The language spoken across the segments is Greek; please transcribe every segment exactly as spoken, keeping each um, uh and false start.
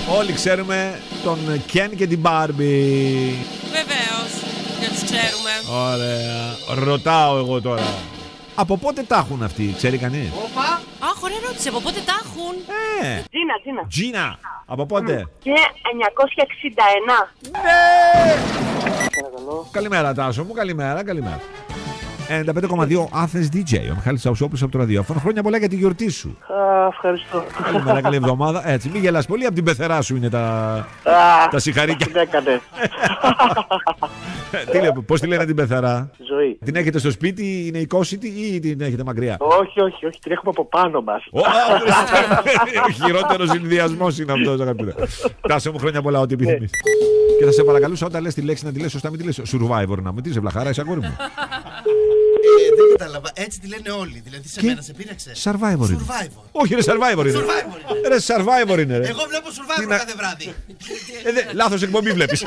Όλοι ξέρουμε τον Κεν και την Μπάρμπι. Βεβαίως, και τους ξέρουμε. Ωραία. Ρωτάω εγώ τώρα. Από πότε τα έχουν αυτοί, ξέρει κανείς? Όπα. Αχ, ωραία ερώτηση. Από πότε τα έχουν? Ε. Τζίνα, Τζίνα. Τζίνα. Από πότε? Και εννιακόσια εξήντα εννέα. Ναι. Καλημέρα Τάσο μου, καλημέρα, καλημέρα. ενενήντα πέντε κόμμα δύο Athens ντι τζέι, ο Μιχάλης Αουσόπουλος από το ραδιόφωνο. Χρόνια πολλά για τη γιορτή σου. Α, ευχαριστώ. Καλημέρα, καλή εβδομάδα. Έτσι, μην γελάς πολύ, από την πεθερά σου είναι τα, Α, τα συγχαρήκια. τι έκανες. Τι λέει, πώς τη λένε την πεθερά? Ζωή. Την έχετε στο σπίτι, είναι οικόσιτη ή την έχετε μακριά? Όχι, όχι, όχι, την έχουμε από πάνω μας. Ο χειρότερος συνδυασμός είναι αυτός, αγαπητέ. Τάσο μου, χρόνια πολλά, ό,τι επιθυμείς. Και θα σε παρακαλούσα όταν λες τη λέξη να τη λες σωστά, μην τη λες Survivor να μου. Τι είσαι βλαχάρα, είσαι αγόρι μου. Ε, δεν κατάλαβα. Έτσι τη λένε όλοι. Δηλαδή σε μένα σε πείραξε. Survivor είναι. Survivor. Όχι, ρε Survivor είναι. Survivor είναι. Ρε Survivor είναι, ρε. Εγώ βλέπω Survivor να- κάθε βράδυ. Ε, δε, λάθος εκπομπή βλέπεις.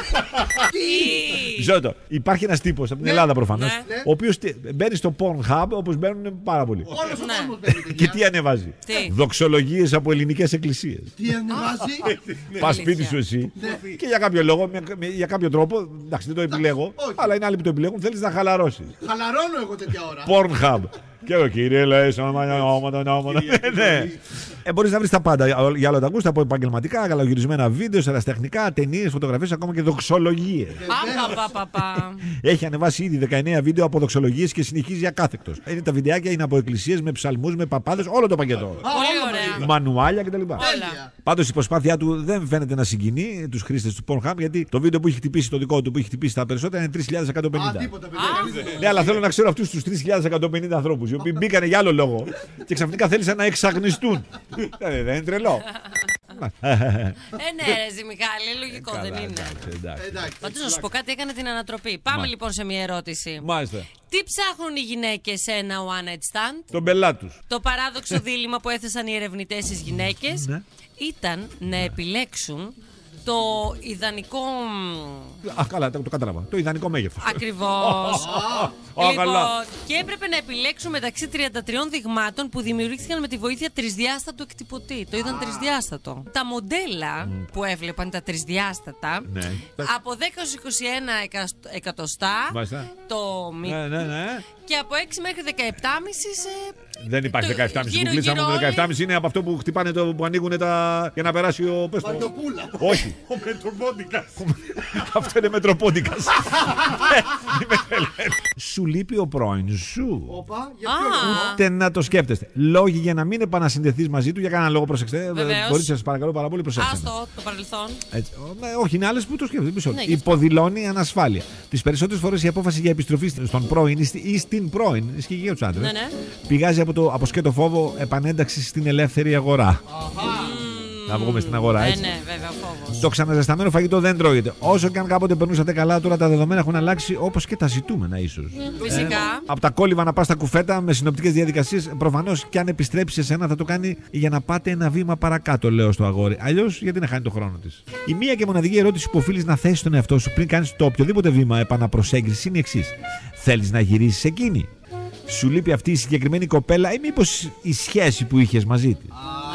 Ξέρω το. Υπάρχει ένας τύπος από την Ελλάδα προφανώς, Ναι. ο οποίος τε- μπαίνει στο Pornhub όπως μπαίνουν πάρα πολλοί. Όλος ο Ναι. κόσμος μπαίνει. Και τι ανεβάζει? Τι? Δοξολογίες από ελληνικές εκκλησίες. Τι ανεβάζει. Πας σπίτι σου εσύ και για κάποιο λόγο, με- με- για κάποιο τρόπο, εντάξει δεν το επιλέγω, όχι. αλλά είναι άλλοι που το επιλέγουν, θέλεις να χαλαρώσεις. Χαλαρώνω εγώ τέτοια ώρα. Pornhub. Και εγώ κύριε λες, όματα, όματα. Ναι. Ε, μπορείς να βρεις τα πάντα για όλα τα γούστα, από επαγγελματικά, καλογυρισμένα βίντεο, ερασιτεχνικά, ταινίες, φωτογραφίες, ακόμα και δοξολογίες. Απαπαπαπα. Έχει ανεβάσει ήδη δεκαεννέα βίντεο από δοξολογίες και συνεχίζει ακάθεκτος. Είναι τα βιντεάκια, είναι από εκκλησίες, με ψαλμούς, με παπάδες, όλο το πακέτο. Πολύ ωραία. Μανουάλια κτλ. Όλα. Πάντως η προσπάθειά του δεν φαίνεται να συγκινεί τους χρήστες του Pornhub, γιατί το βίντεο που έχει χτυπήσει το δικό του, που έχει χτυπήσει τα περισσότερα, είναι τρεις χιλιάδες εκατόν Α, πενήντα. τίποτα, παιδιά. Ναι, αλλά θέλω να ξέρω αυτούς τους τρεις χιλιάδες εκατόν πενήντα ανθρώπους, οι οποίοι μπήκανε για άλλο λόγο και ξαφνικά θέλησαν να εξαγνιστούν. Δεν δεν είναι τρελό. Ε, ναι, ρε Ζημιχάλη, λογικό δεν είναι. Εντάξει. Πάντως να σου πω κάτι, έκανε την ανατροπή. Πάμε Μα. λοιπόν σε μια ερώτηση. Μάλιστα. Τι ψάχνουν οι γυναίκες σε ένα one night stand? Τον πελάτη τους. Το παράδοξο δίλημμα που έθεσαν οι ερευνητές στις γυναίκες Ναι. ήταν να επιλέξουν το ιδανικό. Α, καλά, το το κατάλαβα. Το ιδανικό μέγεθος. Ακριβώς. Α, Λοιπόν, καλά. και έπρεπε να επιλέξουν μεταξύ τριάντα τριών δειγμάτων που δημιουργήθηκαν με τη βοήθεια τρισδιάστατου εκτυπωτή. Το είδαν τρισδιάστατο. Τα μοντέλα που έβλεπαν τα τρισδιάστατα Ναι. από δέκα έως είκοσι ένα εκα- εκατοστά Μάλιστα. το μη... Ναι, ναι, ναι. και από έξι μέχρι δεκαεπτά κόμμα πέντε σε... Δεν υπάρχει το- δεκαεπτά κόμμα πέντε γύρω- που κλείσαμε. γύρω Το όλοι. δεκαεπτά κόμμα πέντε είναι από αυτό που χτυπάνε το, που ανοίγουν τα. Για να περάσει ο. Πες το. Παντοπούλα. Όχι. Ο Μετροπόντικας. Αυτό είναι μετροπόντικας. Είμαι τρελαίνω. Σου λείπει ο πρώην σου. Όπα, για Α, ποιο λόγο. Ούτε να το σκέφτεστε. Λόγοι για να μην επανασυνδεθείς μαζί του, για κανένα λόγο προσέξτε. Βεβαίως. Μπορείτε, σας παρακαλώ πάρα πολύ, προσέξτε. άστο το παρελθόν. Έτσι. Ο, ναι, όχι, είναι άλλες που το σκέφτονται. Μισό. Ναι, γι' αυτό. Υποδηλώνει ανασφάλεια. Τις περισσότερες φορές η απόφαση για επιστροφή στον πρώην ή στη- ή στην πρώην, ισχύει και για τους άντρες, Ναι, ναι. πηγάζει από το αποσκέτο φόβο επανένταξη στην ελεύθερη αγορά. Να βγούμε στην αγορά, Ε, έτσι. ναι, βέβαια, φόβος. Το ξαναζεσταμένο φαγητό δεν τρώγεται. Όσο και αν κάποτε περνούσατε καλά, τώρα τα δεδομένα έχουν αλλάξει, όπως και τα ζητούμενα ίσως. Φυσικά. Από τα κόλληβα να πας στα κουφέτα με συνοπτικές διαδικασίες, προφανώς και αν επιστρέψει σε σένα θα το κάνει για να πάτε ένα βήμα παρακάτω, λέω στο αγόρι. Αλλιώς γιατί να χάνει το χρόνο της. Η μία και μοναδική ερώτηση που οφείλεις να θέσεις στον εαυτό σου πριν κάνεις το οποιοδήποτε βήμα επαναπροσέγγισης είναι η εξής. Θέλεις να γυρίσεις εκείνη? Σου λείπει αυτή η συγκεκριμένη κοπέλα ή μήπως η σχέση που είχες μαζί της?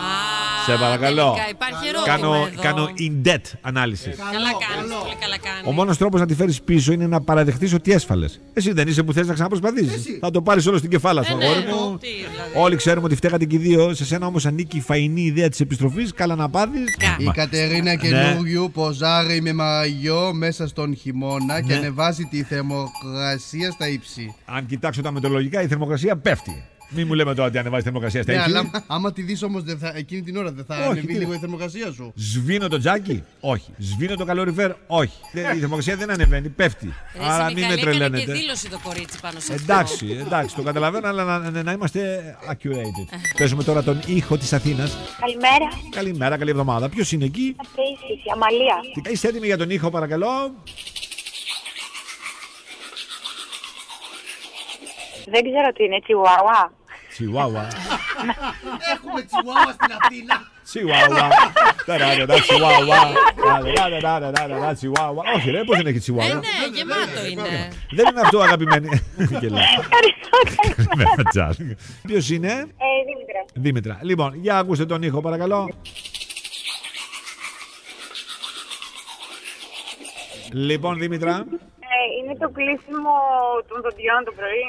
Σε παρακαλώ. Τελικά υπάρχει ερώτημα Κάνω, εδώ. κάνω in-depth ανάλυση. Καλά κάνεις, πολύ καλά κάνεις. Ο μόνος τρόπος να τη φέρεις πίσω είναι να παραδεχτείς ότι έσφαλες. Εσύ δεν είσαι που θες να ξαναπροσπαθήσεις. Εσύ. Θα το πάρεις όλο στην κεφάλα σου, Ε, ναι, αγόρι εγώ, μου. τι, δηλαδή. Όλοι ξέρουμε ότι φταίγατε και οι δύο. Σε σένα όμως ανήκει η φαϊνή ιδέα της επιστροφής. Καλά να πάθεις. Κα. Η Κατερίνα καινούριου ποζάρει με μαγιό μέσα στον χειμώνα και Ναι. ανεβάζει τη θερμοκρασία στα ύψη. Αν κοιτάξω τα μετεωρολογικά, η θερμοκρασία πέφτει. Μην μου λέμε τώρα ότι ανεβάζει η θερμοκρασία στα Ναι, ύψη. αλλά άμα- άμα τη δεις όμως δεν θα- εκείνη την ώρα δεν θα Όχι, ανεβεί τι- λίγο η θερμοκρασία σου. Σβήνω το τζάκι, όχι. Σβήνω το καλοριφέρ, όχι. Δεν- Η θερμοκρασία δεν ανεβαίνει, πέφτει. Ρε Άρα μην με Μιχάλη, έκανε και τρελαίνετε. δήλωση το κορίτσι πάνω σε αυτό. Εντάξει, εντάξει, το καταλαβαίνω, αλλά να, να, να είμαστε accurate. Παίζουμε τώρα τον ήχο της Αθήνας. Καλημέρα. Καλημέρα, καλή εβδομάδα. Ποιος είναι εκεί? Επίσης, η Αμαλία. Είστε έτοιμοι για τον ήχο, παρακαλώ? Δεν ξέρω τι είναι, τσιουάουα. Τσιουάουα. Έχουμε τσιουάουα στην Αθήνα. Τσιουάουα. Ταραραρα, τσιουάουα. Ταραραρα, τσιουάουα. Όχι, ρε, πώς δεν έχει Ε, τσιουάουα? ναι, γεμάτο είναι. Δεν είναι αυτό, αγαπημένη. Γελάω. Ευχαριστώ. Καλημέρα, Τζας. Ποιος είναι? Ε, Δήμητρα. Δήμητρα. Λοιπόν, για ακούστε τον ήχο, παρακαλώ. Λοιπόν, Δήμητρα. Ε, είναι το κλείσιμο των δοντιών το πρωί.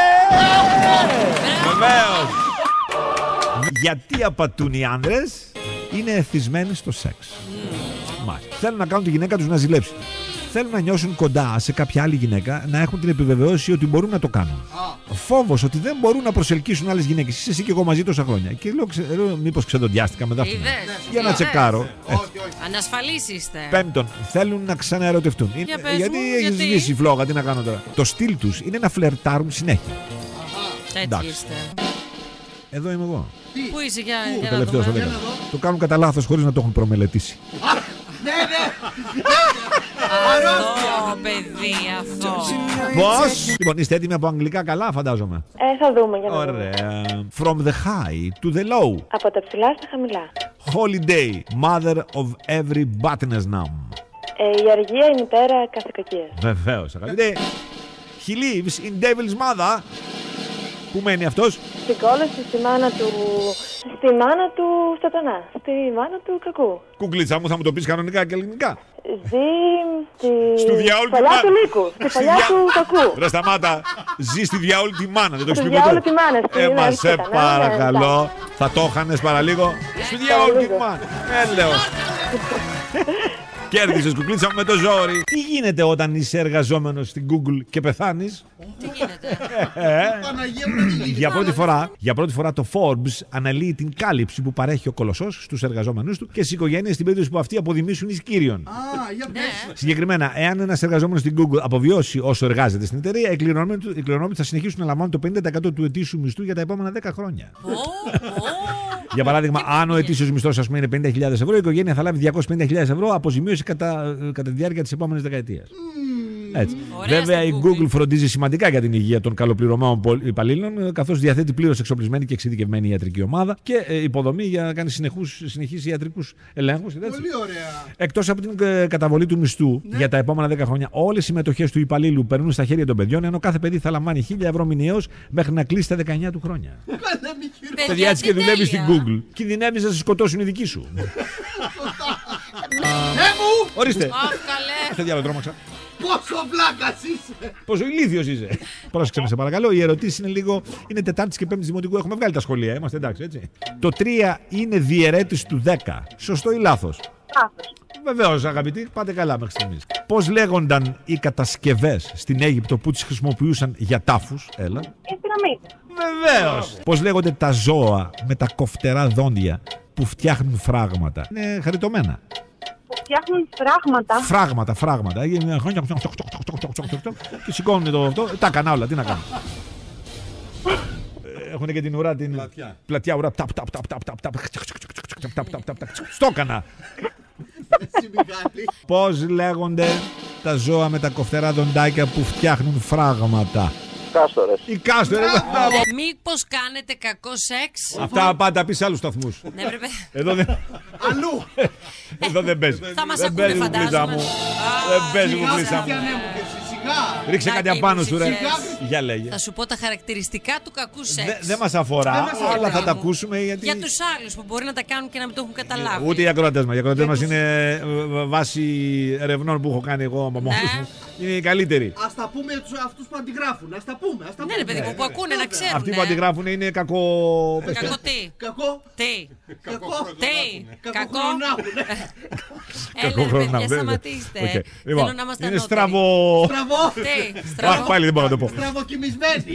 Βεβαίως. Γιατί απατούν οι άνδρες? Είναι εθισμένοι στο σεξ. Μάλιστα. Θέλουν να κάνουν τη γυναίκα τους να ζηλέψει. Θέλουν να νιώσουν κοντά σε κάποια άλλη γυναίκα, να έχουν την επιβεβαίωση ότι μπορούν να το κάνουν. Φόβος ότι δεν μπορούν να προσελκύσουν άλλες γυναίκες. Είσαι εσύ και εγώ μαζί τόσα χρόνια. Και λέω, ξε... λέω μήπως ξεδοντιάστηκα με δάφτυνα. Για να τσεκάρω. Όχι, όχι. Ανασφαλείς είστε. Πέμπτον, θέλουν να ξαναερωτευτούν. Για Είναι... πες γιατί μου, έχει γιατί? σβήσει η φλόγα, τι να κάνω τώρα. Το στυλ τους είναι να φλερτάρουν συνέχεια. Έτσι είστε. Εδώ είμαι εγώ. Πού είσαι, για, Πού, για τελευταίος να το δούμε. λέγαμε. Το κάνουν κατά λάθος χωρίς να το έχουν προμελετήσει. Ναι, ναι. Αυτό, παιδί, αυτό. Πώς? Λοιπόν, είστε έτοιμοι από αγγλικά καλά, φαντάζομαι. Ε, θα δούμε για να δούμε. Ωραία. From the high to the low. Από τα ψηλά στα χαμηλά. Holiday, mother of every botanist now. Ε, η αργία είναι η μητέρα κάθε κακίας. Βεβαίως, αγαπητέ. He lives in devil's mother. Πού μένει αυτός? Στην κόλαση στη μάνα του... Στη μάνα του σατανά. Στη μάνα του κακού. Κουκλίτσα μου, θα μου το πεις κανονικά και ελληνικά. Ζει στη... Στου διάολου τη παλιά μάνα. του λύκου. Στη παλιά δια- του κακού. Ρε σταμάτα, ζει στη διάολη τη μάνα, δεν το έχεις Στη πει ποτέ? διάολη τη μάνα, στη Ε, ναι, μα στη σε σατανά, παρακαλώ, ναι, θα το είχανες παραλίγο. Στη διάολη τη μάνα. Ε, λέω. Κέρδισες, κουκλίτσα μου, με το ζόρι. Τι γίνεται όταν είσαι εργαζόμενος στην Google και πεθάνεις? Τι γίνεται? Παναγία μου, να τη Για πρώτη, φορά, για πρώτη φορά το Forbes αναλύει την κάλυψη που παρέχει ο κολοσσός στους εργαζόμενους του και στις οικογένειες στην περίπτωση που αυτοί αποδημήσουν εις κύριον. Α, για πες. Συγκεκριμένα, εάν ένας εργαζόμενος στην Google αποβιώσει όσο εργάζεται στην εταιρεία, οι κληρονόμοι του- οι κληρονόμοι θα συνεχίσουν να λαμβάνουν το πενήντα τοις εκατό του ετήσιου μισθού για τα επόμενα δέκα χρόνια. Ω, ω. Για παράδειγμα, Και αν ο πήγε. ετήσιος μισθός ας πούμε είναι πενήντα χιλιάδες ευρώ, η οικογένεια θα λάβει διακόσιες πενήντα χιλιάδες ευρώ αποζημίωση κατά, κατά τη διάρκεια της επόμενης δεκαετίας. Έτσι. Ωραία Βέβαια, στην η Google. Google φροντίζει σημαντικά για την υγεία των καλοπληρωμένων πολ- υπαλλήλων, καθώς διαθέτει πλήρως εξοπλισμένη και εξειδικευμένη ιατρική ομάδα και ε, υποδομή για να κάνει συνεχούς, συνεχείς ιατρικούς ελέγχους. Πολύ ωραία. Εκτός από την ε, καταβολή του μισθού για τα επόμενα δέκα χρόνια, όλες οι μετοχές του υπαλλήλου περνούν στα χέρια των παιδιών, ενώ κάθε παιδί θα λαμβάνει χίλια ευρώ μηνιαίως μέχρι να κλείσει τα δεκαεννιά του χρόνια. Καλέ μη χειρό. Παιδιά, έτσι τι και δουλεύει στην τέλεια. Google. Κινδυνεύεις να σε σκοτώσουν οι δικοί σου. Ε, μου! Ορίστε. Αχ, καλέ. Σε διάλογο τρόμαξα. Πόσο βλάκας είσαι. Πόσο ηλίθιος είσαι. Πρόσεξε με, σε παρακαλώ. Οι ερωτήσεις είναι λίγο. Είναι Τετάρτη και Πέμπτη Δημοτικού. Έχουμε βγάλει τα σχολεία. Είμαστε εντάξει, έτσι. Το τρία είναι διαιρέτης του δέκα. Σωστό ή λάθος? Λάθος. Βεβαίως, αγαπητοί, πάτε καλά μέχρι στιγμής. Πώς λέγονταν οι κατασκευές στην Αίγυπτο που τις χρησιμοποιούσαν για τάφους? Έλα. Οι πυραμίδες. Βεβαίως. Πώς λέγονται τα ζώα με τα κοφτερά δόντια που φτιάχνουν φράγματα? Είναι χαριτωμένα. Που φτιάχνουν φράγματα. Φράγματα, φράγματα. Και σηκώνουν το αυτό. Τα έκανα όλα, τι να κάνω. Έχουν και την ουρά, την Πλατιά. πλατιά ουρά. Ταπ, ταπ, ταπ, ταπ, ταπ, ταπ. Ταπ, ταπ, ταπ, ταπ. Στο έκανα. Εσύ Μιχάλη. Πώς λέγονται τα ζώα με τα κοφτερά δοντάκια που φτιάχνουν φράγματα? Κάστορες. Οι κάστορες. Μήπως κάνετε κακό σεξ? Αυτά πάντα πει σε άλλους σταθμούς. Ναι, πρέπει. Εδώ δεν, Αλλού. εδώ δεν παίζει. Θα μας Δεν ακούνε, παίζει, κουκλίτσα φαντάζομαι. μου. Α, Δεν παίζει, Σιγά, κουκλίτσα μου. Χριστιανέ μου, και εσύ, σιγά. Ρίξε κάτι Κάτι απάνω σου, ρε. μουσικές. Για λέγε. Θα σου πω τα χαρακτηριστικά του κακού σεξ. Δεν δε μας αφορά, Δεν μας αφορά. αλλά θα τα ακούσουμε γιατί. Για τους άλλους που μπορεί να τα κάνουν και να μην το έχουν καταλάβει. Ούτε οι ακροατές μας. Οι ακροατές μας είναι ε, βάσει ερευνών που έχω κάνει εγώ από μόνος Ναι. μου. Είναι οι καλύτεροι. Ας τα πούμε τους αυτούς που αντιγράφουν. Ας τα πούμε. Ας τα Ναι, πούμε. ρε παιδί μου, που ακούνε να ξέρουν. Αυτοί που αντιγράφουν είναι κακό. πες το. Κακό τι. Κακό. Τι. Κακό. Τι. Κακό Κακό. χρονάχουνε. Έλα, ρε χρόνο, παιδιά, βέβαια. σταματήστε. Οκ. Θέλω Λοιπόν, να είμαστε είναι ανώτεροι. στραβο. Στραβό. Τι. Αχ, Στραβό. πάλι δεν μπορώ να το πω. Στραβοκοιμισμένη.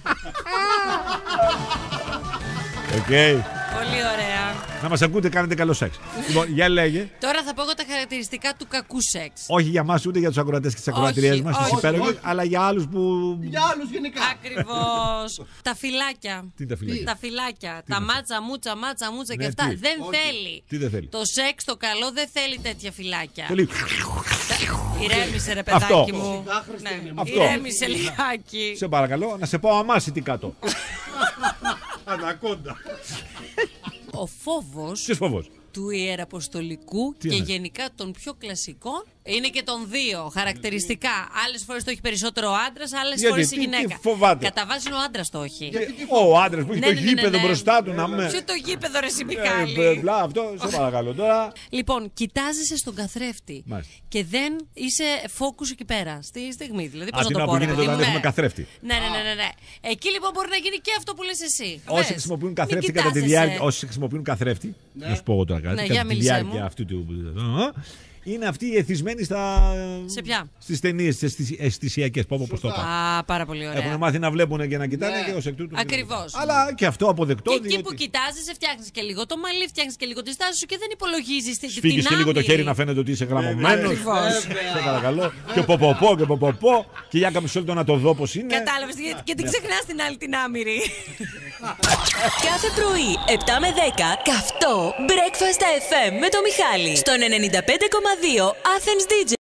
Οκ. Πολύ ωραία. Να μας ακούτε, κάνετε καλό σεξ. Λοιπόν, για λέγε. Τώρα θα πω εγώ τα χαρακτηριστικά του κακού σεξ. Όχι για μας, ούτε για τους ακροατές και τις ακροατριές Όχι, μας, τις όχι, υπέροχες, όχι. αλλά για άλλους που. Για άλλους γενικά. Ακριβώς. Τα φυλάκια. Τι τα φυλάκια. Τα φυλάκια. Τα μάτσα, μούτσα, μάτσα, μούτσα και Ναι, αυτά. τι? Δεν Όχι. θέλει. Τι δεν θέλει. Το σεξ το καλό δεν θέλει τέτοια φυλάκια. Θέλει. Ηρέμησε ρε Αυτό. παιδάκι μου. Σιγά, Χριστίνη Ναι. μου. Αυτό. Ηρέμησε λιγάκι. Σε παρακαλώ, να σε πάω αμάση τι κάτω. Ανακόντα. Ο φόβος Ποιος φόβος? του Ιεραποστολικού Τι και είναι? γενικά των πιο κλασικών Είναι και των δύο χαρακτηριστικά. Άλλες φορές το έχει περισσότερο ο άντρας, άλλες Γιατί, φορές η τι- γυναίκα. τι φοβάται. Κατά βάση ο άντρας το έχει. Ο άντρας που έχει Ναι, το ναι, ναι, γήπεδο ναι. μπροστά του να με. Ποιο το γήπεδο, ρε Ε, Σιμικάλη. μπλα, αυτό, σε παρακαλώ τώρα. Λοιπόν, κοιτάζεσαι στον καθρέφτη Μάλιστα. και δεν είσαι focus εκεί πέρα. Στη στιγμή δηλαδή. Πώς Α, να την το ώρα πω, που ρε γίνεται παιδί όταν μου, έχουμε ναι. καθρέφτη. Ναι, ναι, ναι, ναι, ναι. Εκεί λοιπόν μπορεί να γίνει και αυτό που λες εσύ. Όσοι Δες. χρησιμοποιούν Μην καθρέφτη κατά τη κοιτάζεσαι. διάρκεια. Όσοι χρησιμοποιούν καθρέφτη. Να σου πω εγώ τώρα κάτι. Ναι, Κατά για τη μίλησέ διάρκεια μου. αυτού του. Είναι αυτοί οι εθισμένοι στα. Σε ποια? Στις ταινίες, στις αισθησιακές. Πω, πω, πώς το είπα. Α, πάρα πολύ ωραία. Έχουν μάθει να βλέπουν και να κοιτάνε Ναι. και ως εκ τούτου. Ακριβώς. Αλλά και αυτό αποδεκτό. Και εκεί διότι που κοιτάζεσαι, φτιάχνει και λίγο το μαλλί, φτιάχνει και λίγο τη στάση σου και δεν υπολογίζει την Σφίγγεις και λίγο το χέρι να φαίνεται ότι είσαι γραμμωμένος. Ακριβώς. Σε παρακαλώ. Και ποποπό και ποποπό. Και για κάποιο λεπτό να το δω πώς είναι. Κατάλαβε και την ξεχνά την άλλη την άμυρη. Κάθε πρωί, επτά με δέκα, καυτό Breakfast εφ εμ με το Μιχάλη. Στον ενενήντα πέντε κόμμα δύο Athens ντι τζέι.